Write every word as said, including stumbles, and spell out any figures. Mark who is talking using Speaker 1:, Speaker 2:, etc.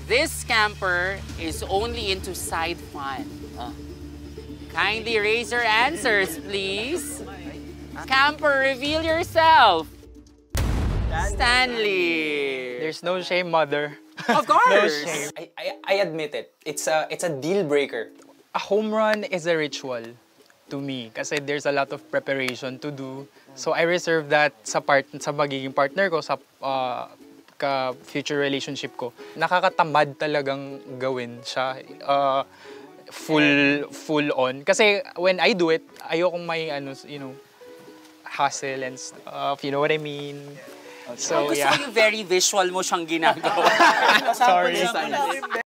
Speaker 1: This scamper is only into side fun. Uh. Kindly raise your answers, please. Scamper, reveal yourself. Stanley.
Speaker 2: There's no shame, mother.
Speaker 1: Of course.
Speaker 2: No shame.
Speaker 3: I, I, I admit it. It's a, it's a deal breaker.
Speaker 2: A home run is a ritual to me kasi there's a lot of preparation to do. So I reserve that sa part sa magiging partner ko sa uh, ka future relationship ko. Nakakatamad talagang gawin siya uh, full full on kasi when I do it, ayokong may ano, you know, hassle and stuff, you know what I mean?
Speaker 1: So, oh, gusto
Speaker 2: yeah.
Speaker 1: ko yung very visual mo siyang ginagawa.
Speaker 2: Sorry.